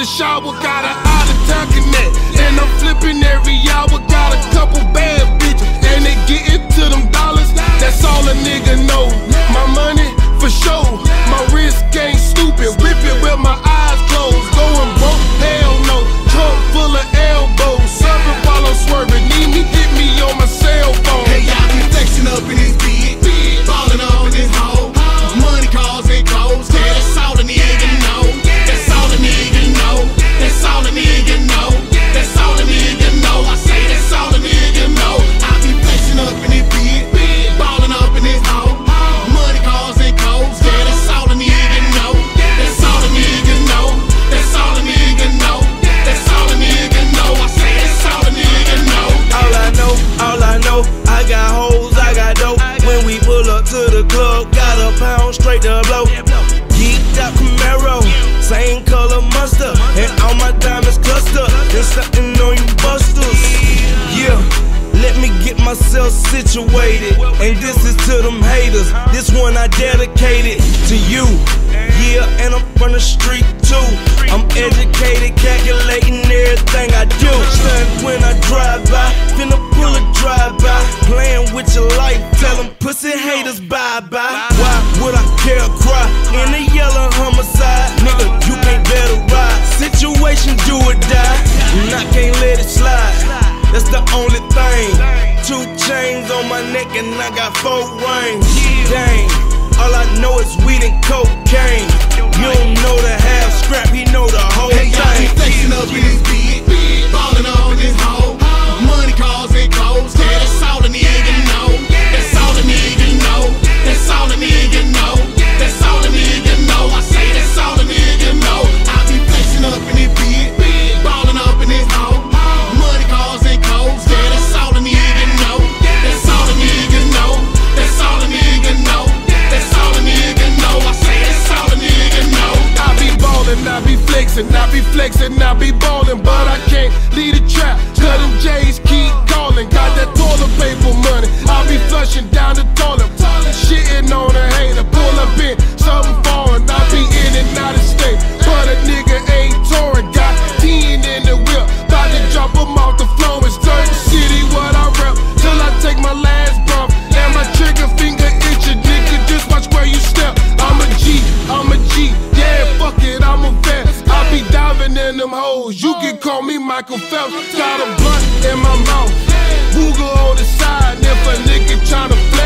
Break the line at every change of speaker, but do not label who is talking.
shower, got an out-of-town connect. And I'm flipping every hour, got a couple bad bitches, and they getting to them dollars. That's all a nigga know. My money for sure, my wrist ain't stupid. Whip it with my eyes closed. Going broke, hell no. Trunk full of elbows, serving while I'm swerving. Need me, hit me on my cell phone.
Hey, y'all be flexing up in this beat, ballin' up in this hole. Money, cars, and clothes. Yeah, that's all a nigga know. That's all a nigga know. That's all a nigga know. That's all a nigga know. I say that's all a nigga know. I be flexing up in this beat, ballin' up in this hole. Money, cars, and clothes. Yeah, that's all a nigga know. That's all a nigga know. That's all a nigga know. That's all a nigga know. I say that's all a nigga know.
All I know, I got hoes, I got dope. When we pull up to the club, got a pound straight to blow. Geeked out Camaro, same color Mustard, and all my diamonds clustered. And something on you busters. Yeah, let me get myself situated. And this is to them haters. This one I dedicated to you. Yeah, and I'm from the street too. I'm educated, calculating everything I do. Son, when I drive by, finna pull a drive-by. Playing with your life, tell them pussy haters bye-bye. Why would I care cry in a yellow homicide? Nigga, you can't better ride. Situation do or die, and I can't let it slide. That's the only thing. 2 chains on my neck and I got 4 rings. Dang, all I know is weed and cocaine. You don't know the half scrap, he know the whole
thing. Hey, y'all be flexing up in this beat, ballin' up in this hole. Money, cars, and clothes. Yeah, that's all a nigga know. That's all a nigga know. That's all a nigga know. That's all a nigga know. I say that's all a nigga know. I be flexing up in this beat, ballin' up in this hole. Money, cars, and clothes. Yeah, that's all a nigga know. That's all a nigga know. That's all a nigga know. That's all a nigga know. I say that's all a nigga know.
I be ballin', I be flexin', I be flexin', I be ballin', but I can't leave the trap. Cause them J's keep callin', got that toilet paper money. I be flushin' down the toilet, shitting on a hater. Pull up in something foreign, I be in and out of state, but a nigga ain't touring. Got 10 in the whip, bout to drop 'em off the floor and stir the city what I rep. Till I take my last bump, and my trigger finger itchin'. Nigga, just watch where you step. I'm a G, yeah, fuck it, I'm a vet. I be diving in them hoes, you can call me Michael Phelps. Got a blunt in my mouth, Booger on the side. If a nigga tryna